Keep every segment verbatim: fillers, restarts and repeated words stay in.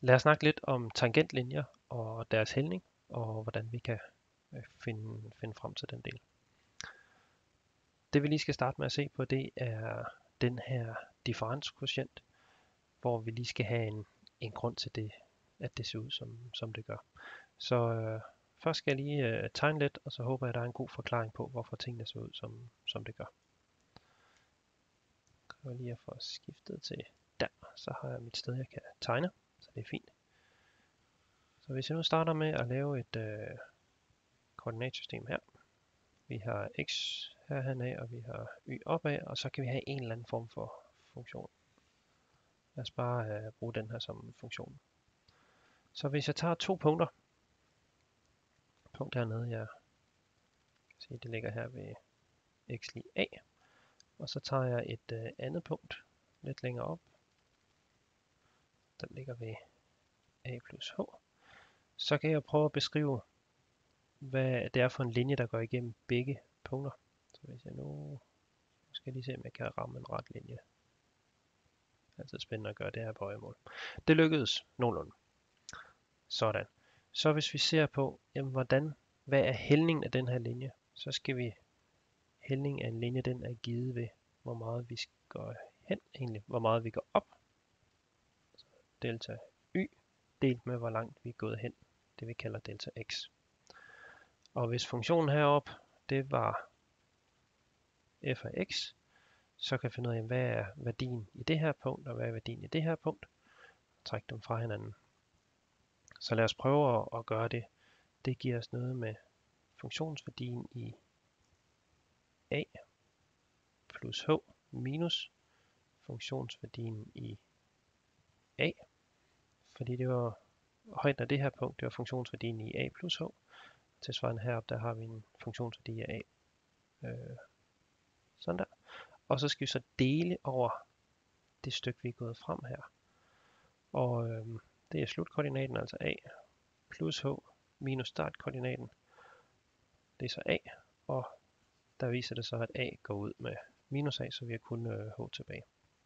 Lad os snakke lidt om tangentlinjer og deres hældning, og hvordan vi kan øh, finde, finde frem til den del. Det vi lige skal starte med at se på, det er den her differenskvotient, hvor vi lige skal have en, en grund til det, at det ser ud som, som det gør. Så øh, først skal jeg lige øh, tegne lidt, og så håber jeg, at der er en god forklaring på, hvorfor tingene ser ud som, som det gør. Jeg vil lige at få skiftet til der, så har jeg mit sted, jeg kan tegne, så det er fint. Så hvis jeg nu starter med at lave et øh, koordinatsystem her. Vi har x herhen af, og vi har y opad, og så kan vi have en eller anden form for funktion. Lad os bare øh, bruge den her som funktion. Så hvis jeg tager to punkter, punkt hernede, jeg kan se, det ligger her ved x lig a, og så tager jeg et øh, andet punkt lidt længere op, den ligger ved a plus h, så kan jeg prøve at beskrive, hvad det er for en linje, der går igennem begge punkter. Så hvis jeg nu skal lige se, om jeg kan ramme en ret linje. Det er altid spændende at gøre det her på øjemål. Det lykkedes nogenlunde. Sådan. Så hvis vi ser på, jamen, hvordan, hvad er hældningen af den her linje, så skal vi, hældningen af en linje, den er givet ved, hvor meget vi går hen, egentlig, hvor meget vi går op. Så delta y delt med, hvor langt vi er gået hen. Det vi kalder delta x. Og hvis funktionen heroppe, det var f af x, så kan jeg finde ud af, hvad er værdien i det her punkt, og hvad er værdien i det her punkt. Træk dem fra hinanden. Så lad os prøve at, at gøre det. Det giver os noget med funktionsværdien i a plus h minus funktionsværdien i a. Fordi det var højden af det her punkt, det var funktionsværdien i a plus h. Tilsvarende heroppe, der har vi en funktionsværdi af a. Øh, sådan der. Og så skal vi så dele over det stykke, vi er gået frem her. Og øh, det er slutkoordinaten, altså a plus h minus startkoordinaten. Det er så a, og der viser det så, at a går ud med minus a, så vi har kun øh, h tilbage.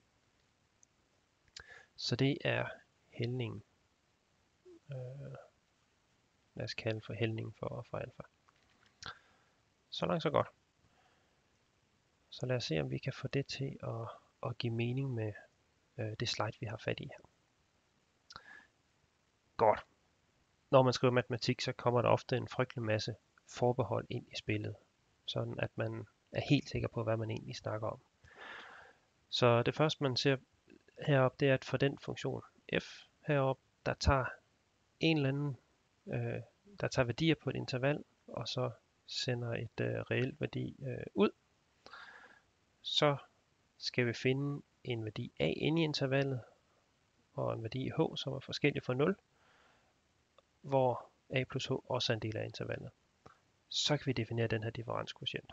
Så det er hældningen. Øh, lad os kalde for hældningen for, for alfa. Så langt så godt. Så lad os se, om vi kan få det til at, at give mening med øh, det slide, vi har fat i her. Godt. Når man skriver matematik, så kommer der ofte en frygtelig masse forbehold ind i spillet, sådan at man er helt sikker på, hvad man egentlig snakker om. Så det første, man ser heroppe, det er, at for den funktion f heroppe, der tager en eller anden, øh, der tager værdier på et interval, og så sender et øh, reelt værdi øh, ud, så skal vi finde en værdi a inde i intervallet, og en værdi h, som er forskellig fra nul, hvor a plus h også er en del af intervallet. Så kan vi definere den her differenskvotient.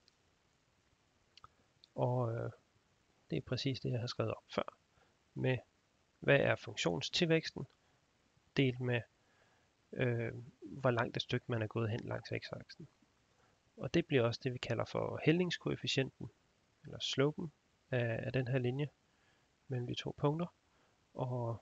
Og øh, det er præcis det, jeg har skrevet op før, med hvad er funktionstilvæksten, delt med øh, hvor langt et stykke man er gået hen langs x-aksen. Og det bliver også det, vi kalder for hældningskoefficienten, eller slopen af, af den her linje mellem de to punkter. Og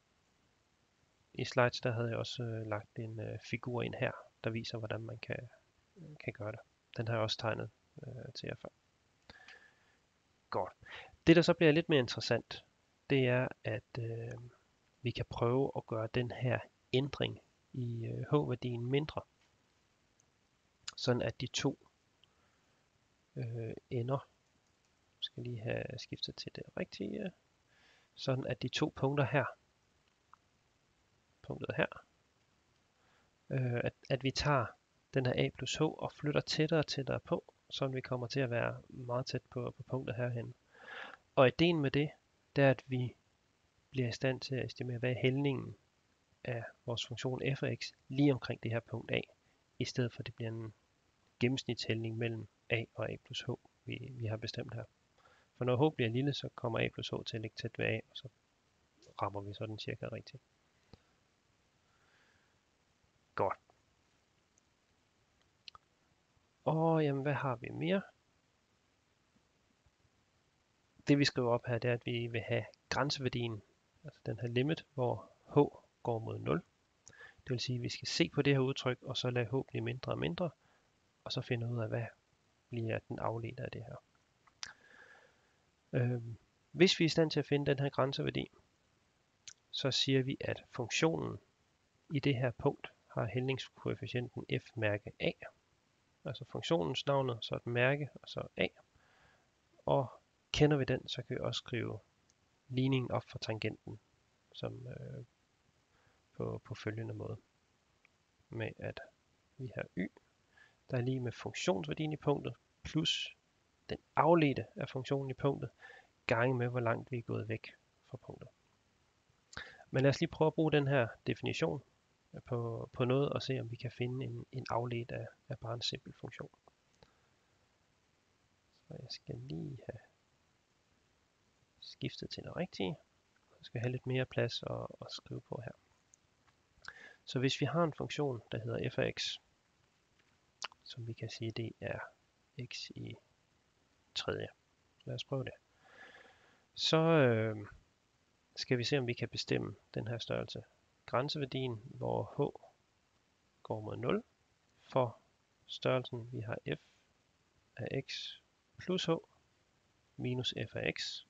i slides, der havde jeg også øh, lagt en øh, figur ind her, der viser, hvordan man kan, øh, kan gøre det. Den har jeg også tegnet øh, til jer før. Godt. Det, der så bliver lidt mere interessant, det er, at øh, vi kan prøve at gøre den her ændring i øh, h-værdien mindre. Sådan at de to øh, ender, skal lige have skiftet til det rigtige, sådan at de to punkter her, punktet her, øh, at, at vi tager den her a plus h og flytter tættere og tættere på, så vi kommer til at være meget tæt på, på punktet herhen. Og ideen med det, det er, at vi bliver i stand til at estimere, hvad er hældningen af vores funktion f af x lige omkring det her punkt a, i stedet for at det bliver en gennemsnitshældning mellem a og a plus h, vi, vi har bestemt her. For når h bliver lille, så kommer a plus h til at ligge tæt ved a, og så rammer vi sådan cirka rigtigt. Godt. Og jamen, hvad har vi mere? Det vi skriver op her, det er, at vi vil have grænseværdien, altså den her limit, hvor h går mod nul. Det vil sige, at vi skal se på det her udtryk, og så lade h blive mindre og mindre, og så finde ud af, hvad bliver den afledte af det her. Øhm, hvis vi er i stand til at finde den her grænseværdi, så siger vi, at funktionen i det her punkt har hældningskoefficienten f mærke a. Altså funktionens navnet, så et mærke, og så a. Og kender vi den, så kan vi også skrive ligningen op for tangenten, som øh, på, på følgende måde. Med at vi har y, der er lige med funktionsværdien i punktet, plus den afledte af funktionen i punktet, gange med hvor langt vi er gået væk fra punktet. Men lad os lige prøve at bruge den her definition på, på noget, og se om vi kan finde en, en afledt af, af bare en simpel funktion. Så jeg skal lige have skiftet til det rigtige. Jeg skal have lidt mere plads at, at skrive på her. Så hvis vi har en funktion, der hedder f af x, som vi kan sige, det er x i tredje. Lad os prøve det. Så øh, skal vi se, om vi kan bestemme den her størrelse. Grænseværdien, hvor h går mod nul, for størrelsen, vi har f af x plus h minus f af x,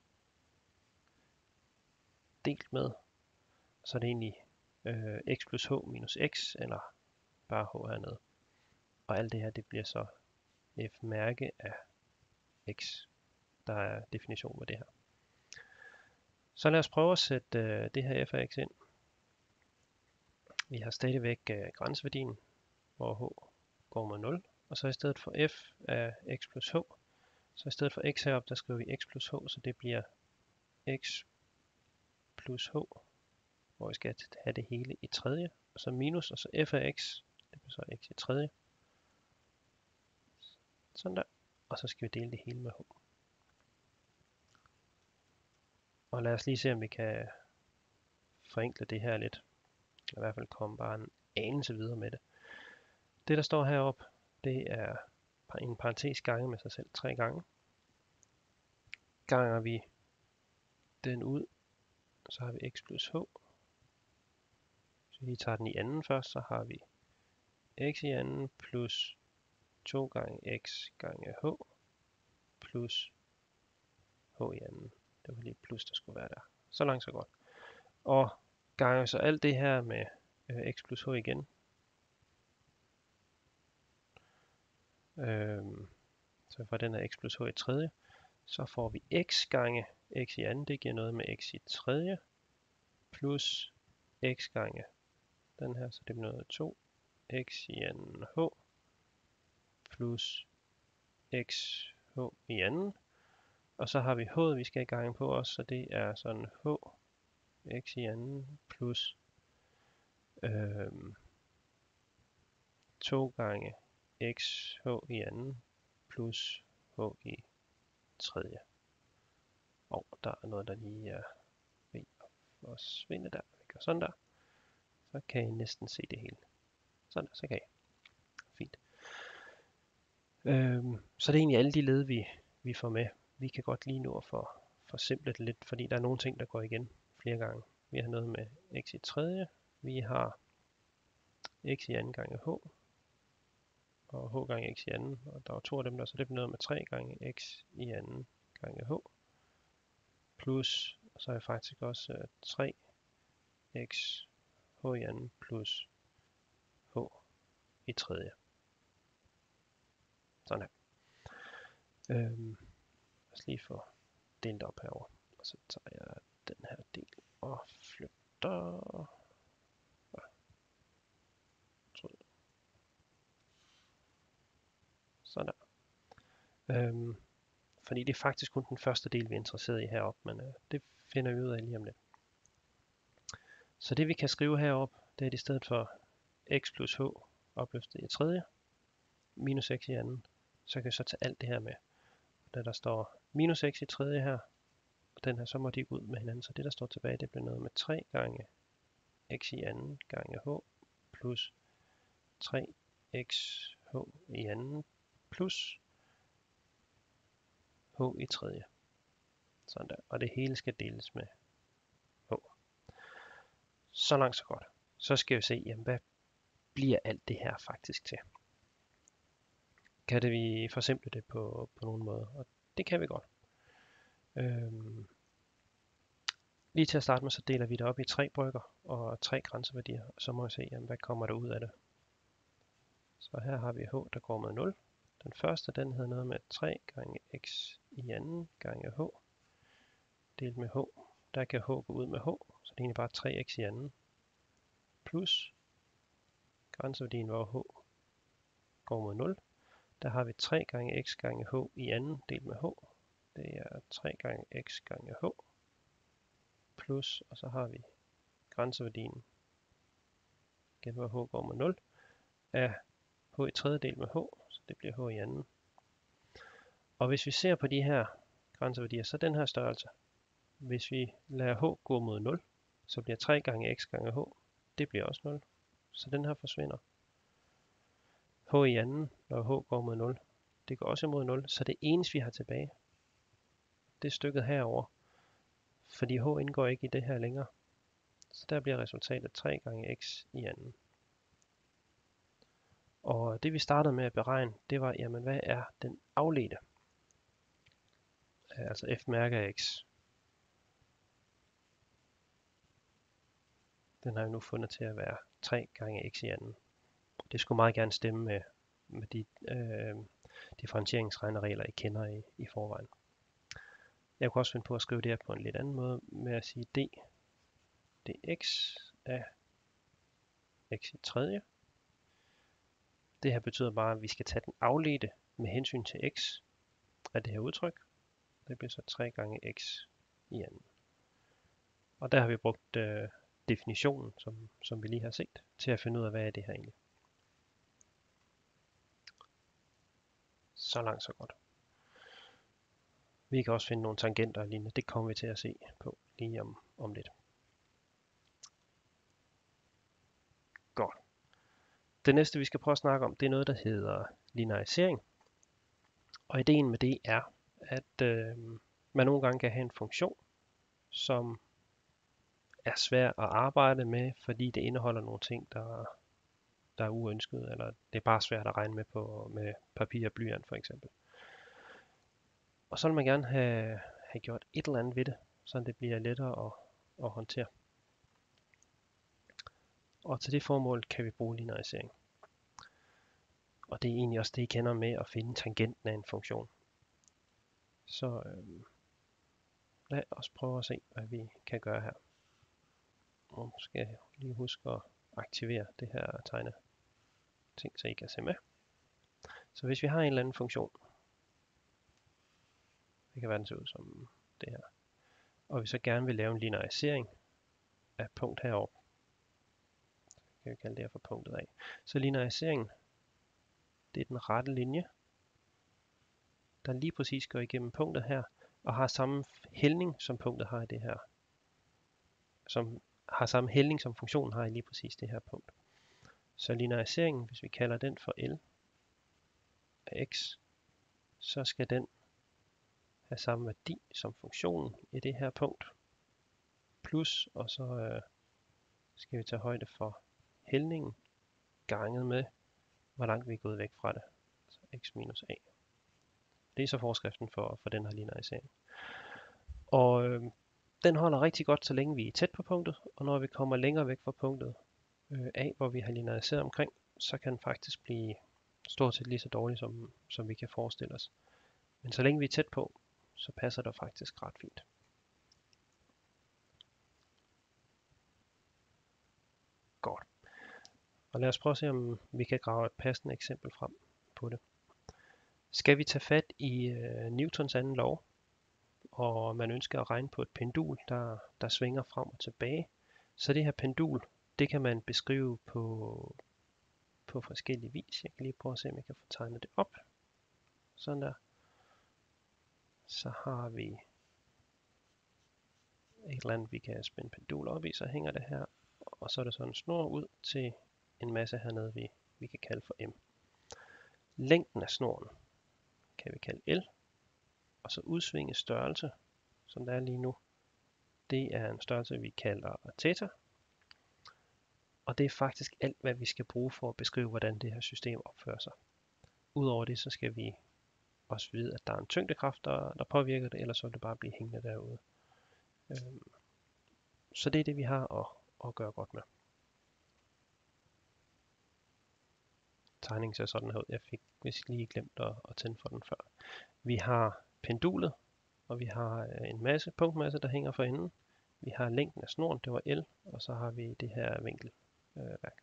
delt med, så er det egentlig øh, x plus h minus x, eller bare h hernede. Og alt det her, det bliver så f mærke af x, der er definition med det her. Så lad os prøve at sætte øh, det her f af x ind. Vi har stadigvæk øh, grænseværdien, hvor h går mod nul, og så i stedet for f af x plus h, så i stedet for x heroppe, der skriver vi x plus h, så det bliver x plus h, hvor vi skal have det hele i tredje, og så minus, og så f af x, det bliver så x i tredje. Sådan der, og så skal vi dele det hele med h. Og lad os lige se, om vi kan forenkle det her lidt. I hvert fald komme bare en anelse videre med det. Det, der står heroppe, det er en parentes gange med sig selv tre gange. Ganger vi den ud, så har vi x plus h. Så vi tager den i anden først, så har vi x i anden plus to gange x gange h plus h i anden. Det var lige plus, der skulle være der. Så langt, så godt. Og ganger så alt det her med øh, x plus h igen. Øhm, så for den her x plus h i tredje, så får vi x gange x i anden, det giver noget med x i tredje, plus x gange den her, så det bliver noget to x i anden h, plus x h i anden, og så har vi h, vi skal i gang på også, så det er sådan h x i anden plus øhm, to gange x h i anden plus h i tredje. Og der er noget, der lige er ved at forsvinde der. Vi gør sådan der. Så kan I næsten se det hele. Sådan der, så kan I. Fint. Øhm, så det er egentlig alle de led, vi, vi får med. Vi kan godt lige nu at for, forsimple det lidt, fordi der er nogle ting, der går igen flere gange. Vi har noget med x i tredje. Vi har x i anden gange h. Og h gange x i anden. Og der var to af dem der, så det bliver noget med tre gange x i anden gange h. Plus, og så er jeg faktisk også uh, tre x h i anden plus h i tredje. Sådan her. Øhm, lad os lige få delt op herover. Og så tager jeg den her del og flytter. Sådan der. Øhm, fordi det er faktisk kun den første del, vi er interesseret i heroppe, men øh, det finder vi ud af lige om lidt. Så det vi kan skrive heroppe, det er i stedet for x plus h opløftet i tredje, minus x i anden, så kan vi så tage alt det her med. Da der står minus x i tredje her, og den her, så må de ud med hinanden, så det der står tilbage, det bliver noget med tre gange x i anden gange h plus tre x h i anden plus h i tredje. Sådan der. Og det hele skal deles med h. Så langt så godt. Så skal vi se, jamen, hvad bliver alt det her faktisk til. Kan det vi forsimple det på, på nogen måde? Og det kan vi godt. Øhm, lige til at starte med, så deler vi det op i tre brøker og tre grænseværdier. Og så må vi se, jamen, hvad kommer der ud af det. Så her har vi h, der går med nul. Den første, den hedder noget med tre gange x i anden gange h delt med h. Der kan h gå ud med h, så det er egentlig bare tre x i anden. Plus grænseværdien, hvor h går mod nul. Der har vi tre gange x gange h i anden delt med h. Det er tre gange x gange h. Plus, og så har vi grænseværdien, igen hvor h går mod nul, af h i tredje del med h, så det bliver h i anden. Og hvis vi ser på de her grænseværdier, så den her størrelse, hvis vi lader h gå mod nul, så bliver tre gange x gange h, det bliver også nul. Så den her forsvinder. H i anden, når h går mod nul, det går også imod nul, så det eneste vi har tilbage, det er stykket herover, fordi h indgår ikke i det her længere. Så der bliver resultatet tre gange x i anden. Og det vi startede med at beregne, det var, jamen hvad er den afledte? Altså f mærke af x. Den har jeg nu fundet til at være tre gange x i anden. Det skulle meget gerne stemme med, med de øh, differentieringsregneregler, I kender i, i forvejen. Jeg kunne også finde på at skrive det her på en lidt anden måde, med at sige d, dx af x i tredje. Det her betyder bare, at vi skal tage den afledte med hensyn til x af det her udtryk. Det bliver så tre gange x i anden. Og der har vi brugt øh, definitionen, som, som vi lige har set, til at finde ud af, hvad er det her egentlig. Så langt, så godt. Vi kan også finde nogle tangenter og lignende. Det kommer vi til at se på lige om, om lidt. Godt. Det næste, vi skal prøve at snakke om, det er noget, der hedder linearisering. Og ideen med det er, at øh, man nogle gange kan have en funktion, som er svær at arbejde med, fordi det indeholder nogle ting, der, der er uønskede, eller det er bare svært at regne med på med papir og blyant for eksempel. Og så vil man gerne have, have gjort et eller andet ved det, så det bliver lettere at, at håndtere. Og til det formål kan vi bruge linearisering. Og det er egentlig også det, I kender med at finde tangenten af en funktion. Så øh, lad os prøve at se, hvad vi kan gøre her. Nu skal jeg lige huske at aktivere det her tegne ting, så I kan se med. Så hvis vi har en eller anden funktion, det kan være den ser ud som det her, og vi så gerne vil lave en linearisering af punkt heroppe, så kan vi kalde det her for punktet A. Så lineariseringen, det er den rette linje, der lige præcis går igennem punktet her, og har samme hældning som punktet har i det her, som har samme hældning som funktionen har i lige præcis det her punkt. Så lineariseringen, hvis vi kalder den for L af x, så skal den have samme værdi som funktionen i det her punkt, plus, og så øh, skal vi tage højde for hældningen ganget med, hvor langt vi er gået væk fra det, så x minus a. Det er så forskriften for, for den her linearisering. Og øh, den holder rigtig godt, så længe vi er tæt på punktet, og når vi kommer længere væk fra punktet øh, A, hvor vi har lineariseret omkring, så kan den faktisk blive stort set lige så dårlig, som, som vi kan forestille os. Men så længe vi er tæt på, så passer det faktisk ret fint. Godt. Og lad os prøve at se, om vi kan grave et passende eksempel frem på det. Skal vi tage fat i øh, Newtons anden lov, og man ønsker at regne på et pendul, der, der svinger frem og tilbage, så det her pendul, det kan man beskrive på, på forskellige vis. Jeg kan lige prøve at se, om jeg kan få tegnet det op. Sådan der. Så har vi et eller andet, vi kan spænde pendul op i, så hænger det her, og så er der sådan en snor ud til en masse hernede, vi, vi kan kalde for M. Længden af snoren kan vi kalde L, og så udsvinge størrelse, som der er lige nu, det er en størrelse, vi kalder theta. Og det er faktisk alt, hvad vi skal bruge for at beskrive, hvordan det her system opfører sig. Udover det, så skal vi også vide, at der er en tyngdekraft, der, der påvirker det, ellers så vil det bare blive hængende derude. Øhm, så det er det, vi har at, at gøre godt med. Tegningen ser sådan her ud. Jeg fik vist lige glemt at, at tænde for den før. Vi har pendulet, og vi har en masse punktmasse, der hænger for enden. Vi har længden af snoren, det var L, og så har vi det her vinkelværk.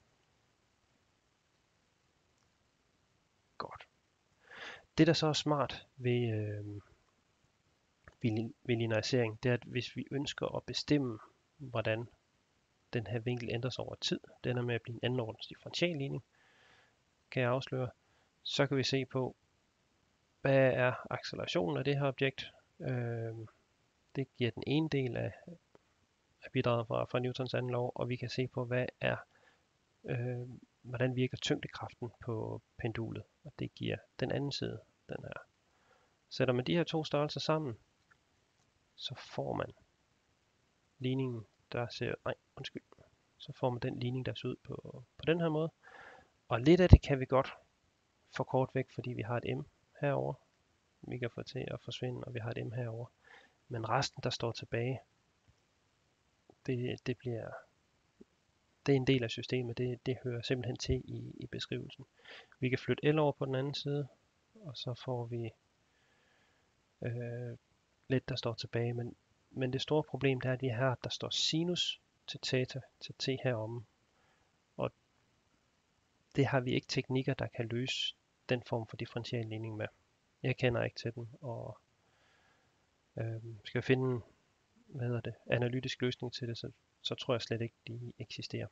Godt. Det, der så er smart ved, øh, ved, ved linearisering, det er, at hvis vi ønsker at bestemme, hvordan den her vinkel ændrer sig over tid, den er med at blive en andenordens differentialligning, kan jeg afsløre, så kan vi se på, hvad er accelerationen af det her objekt. Øh, det giver den ene del af, af bidraget fra, fra Newtons anden lov, og vi kan se på, hvad er, øh, hvordan virker tyngdekraften på pendulet, og det giver den anden side, den her. Sætter man de her to størrelser sammen, så får man ligningen, der ser, nej, undskyld, så får man den ligning, der ser ud på, på den her måde. Og lidt af det kan vi godt få kort væk, fordi vi har et M herover. Vi kan få til at forsvinde, og vi har et M herover. Men resten, der står tilbage, det, det bliver, det er en del af systemet. Det, det hører simpelthen til i, i beskrivelsen. Vi kan flytte L over på den anden side, og så får vi øh, lidt, der står tilbage. Men, men det store problem, det er, at vi her, der står sinus til theta til t heromme. Og det har vi ikke teknikker, der kan løse den form for differentialligning med. Jeg kender ikke til dem, og øh, skal jeg finde hvad hedder det, analytisk løsning til det, så, så tror jeg slet ikke, de eksisterer.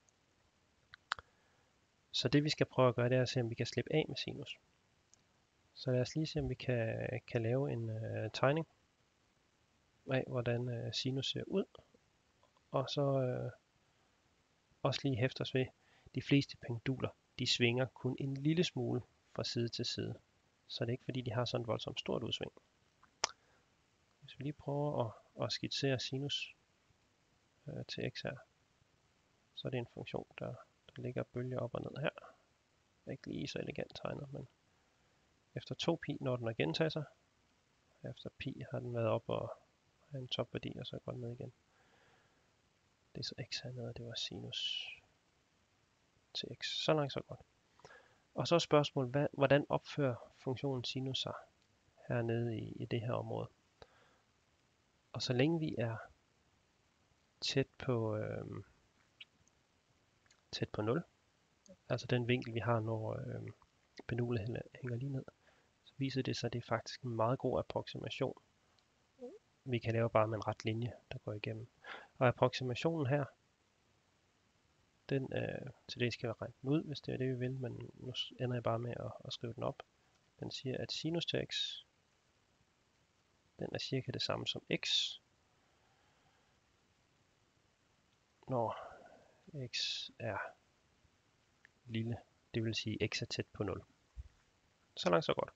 Så det vi skal prøve at gøre, det er at se, om vi kan slippe af med sinus. Så lad os lige se, om vi kan, kan lave en uh, tegning af, hvordan uh, sinus ser ud. Og så uh, også lige hæfte os ved, de fleste penduler, de svinger kun en lille smule fra side til side. Så det er ikke fordi, de har sådan et voldsomt stort udsving. Hvis vi lige prøver at, at skitsere sinus uh, til x her, så er det en funktion, der, der ligger bølger op og ned her. Det er ikke lige så elegant tegnet, men efter to pi når den at gentage sig. Efter pi har den været op og have en topværdi, og så går den ned igen. Det er så x hernede, og det var sinus til x. Så langt, så godt. Og så er spørgsmålet, hvad, hvordan opfører funktionen sinus sig hernede i, i det her område? Og så længe vi er tæt på, øhm, tæt på nul, altså den vinkel, vi har, når øhm, pendulet hænger lige ned, så viser det sig, at det er faktisk en meget god approksimation. Vi kan lave bare med en ret linje, der går igennem. Og approximationen her, den øh, til det skal vi regne den ud, hvis det er det, vi vil, men nu ender jeg bare med at, at skrive den op. Den siger, at sinus til x, den er cirka det samme som x, når x er lille, det vil sige x er tæt på nul. Så langt, så godt.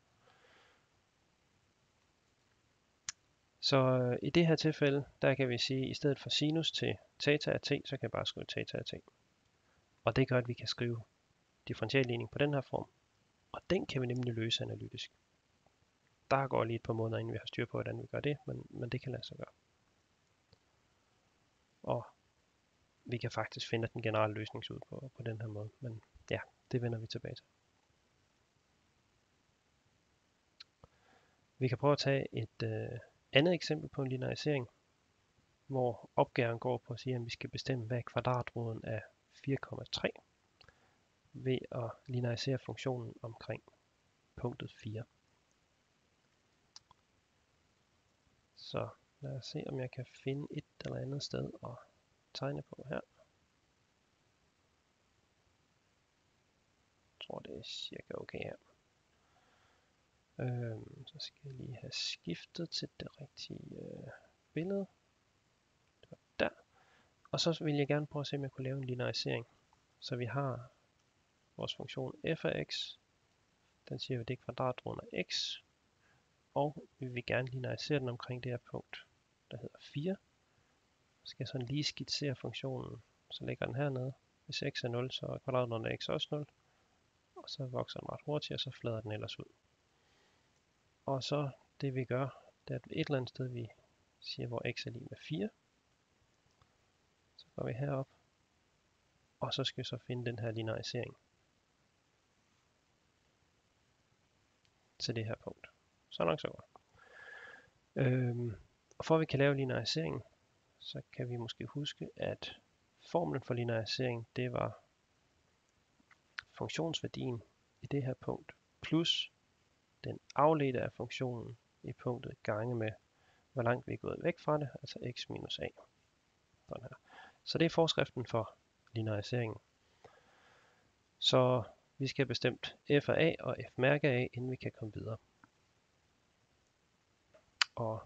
Så øh, i det her tilfælde, der kan vi sige, at i stedet for sinus til theta af t, så kan jeg bare skrive theta af t. Og det gør, at vi kan skrive differentialligning på den her form. Og den kan vi nemlig løse analytisk. Der går lige et par måneder, inden vi har styr på, hvordan vi gør det, men, men det kan lade sig gøre. Og vi kan faktisk finde den generelle løsning ud på, på den her måde. Men ja, det vender vi tilbage til. Vi kan prøve at tage et øh, andet eksempel på en linearisering, hvor opgaven går på at sige, at vi skal bestemme, hvad er kvadratroden af fire komma tre ved at linearisere funktionen omkring punktet fire. Så lad os se, om jeg kan finde et eller andet sted at tegne på her. Jeg tror, det er cirka okay her. Øhm, så skal jeg lige have skiftet til det rigtige øh, billede. Det var der. Og så vil jeg gerne prøve at se, om jeg kunne lave en linearisering. Så vi har vores funktion f af x. Den siger, at det er kvadratroden af x. Og vi vil gerne linearisere den omkring det her punkt, der hedder fire. Så skal jeg sådan lige skitsere funktionen så ligger den hernede. Hvis x er nul, så er kvadratroden af x også nul. Og så vokser den ret hurtigt, og så flader den ellers ud. Og så det vi gør, det er at et eller andet sted vi siger, hvor x er lige med fire. Så går vi herop. Og så skal vi så finde den her linearisering til det her punkt. Så langt så godt. Øhm, og for at vi kan lave lineariseringen, så kan vi måske huske, at formlen for linearisering, det var funktionsværdien i det her punkt, plus den afledte af funktionen i punktet gange med, hvor langt vi er gået væk fra det, altså x minus a. Sådan her. Så det er forskriften for lineariseringen. Så vi skal have bestemt f af a og f mærke af, inden vi kan komme videre. Og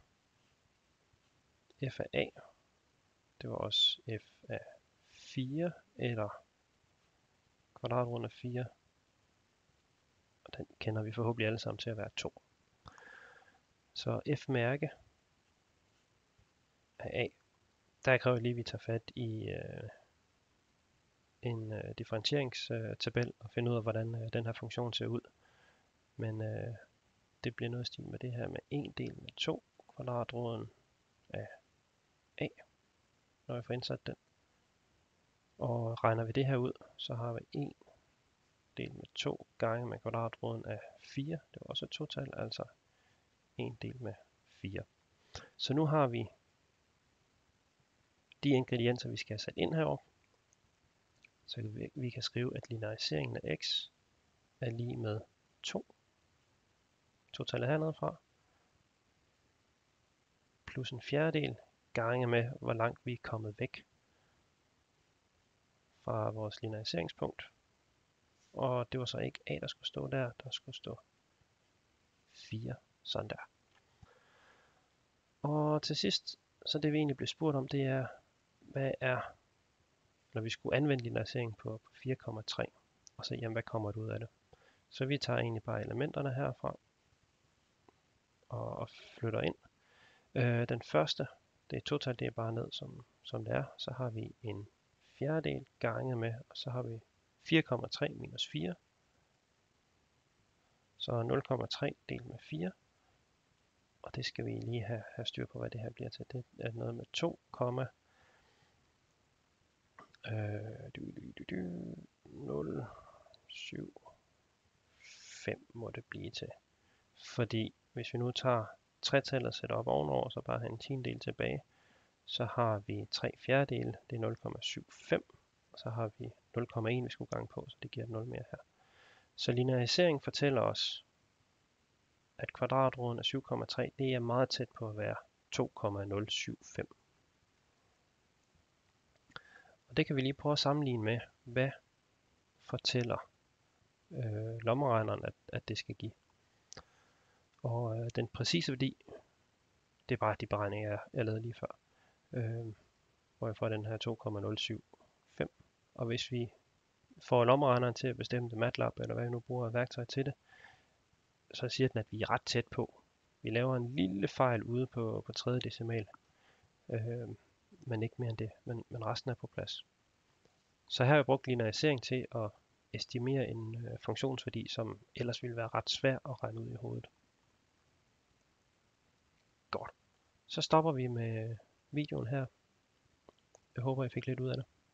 f af a, det var også f af fire, eller kvadratroden af fire. Og den kender vi forhåbentlig alle sammen til at være to. Så f mærke af a, der kræver lige, at vi tager fat i øh, en øh, differentieringstabel og finde ud af, hvordan øh, den her funktion ser ud. Men øh, det bliver noget i stil med det her med en del med to, kvadratroden af a, når jeg får indsat den. Og regner vi det her ud, så har vi en del med to gange med kvadratroden af fire. Det var også et total, altså en del med fire. Så nu har vi de ingredienser, vi skal have sat ind herover. Så vi, vi kan skrive, at lineariseringen af x er lige med to. Totallet hernede fra. Plus en fjerdedel gange med, hvor langt vi er kommet væk fra vores lineariseringspunkt. Og det var så ikke a, der skulle stå der. Der skulle stå fire. Sådan der. Og til sidst, så det vi egentlig blev spurgt om, det er, hvad er, når vi skulle anvende linearisering på, på fire komma tre, og se, jamen, hvad kommer det ud af det. Så vi tager egentlig bare elementerne herfra, og, og flytter ind. Øh, den første, det er total, det er bare ned, som, som det er. Så har vi en fjerdedel gange med, og så har vi fire komma tre minus fire. Så nul komma tre delt med fire. Og det skal vi lige have, have styr på, hvad det her bliver til. Det er noget med to, øh, du, du, du, du, nul syv fem må det blive til. Fordi hvis vi nu tager tretallet og sætter op ovenover, så bare have en tiendedel tilbage, så har vi tre fjerdedele, det er nul komma syv fem, og så har vi nul komma en, vi skulle gange på, så det giver nul mere her. Så linearisering fortæller os, at kvadratroden af syv komma tre, det er meget tæt på at være to komma nul syv fem. Og det kan vi lige prøve at sammenligne med, hvad fortæller øh, lommeregneren, at, at det skal give. Og øh, den præcise værdi, det er bare de beregninger, jeg, jeg lavede lige før, øh, hvor jeg får den her to komma nul syv fem. Og hvis vi får lommeregneren til at bestemme det, MATLAB, eller hvad vi nu bruger af værktøj til det, så siger den, at vi er ret tæt på. Vi laver en lille fejl ude på, på tredje decimal, øh, men ikke mere end det, men, men resten er på plads. Så her har jeg brugt linearisering til at estimere en øh, funktionsværdi, som ellers ville være ret svær at regne ud i hovedet. Godt. Så stopper vi med videoen her. Jeg håber, I fik lidt ud af det.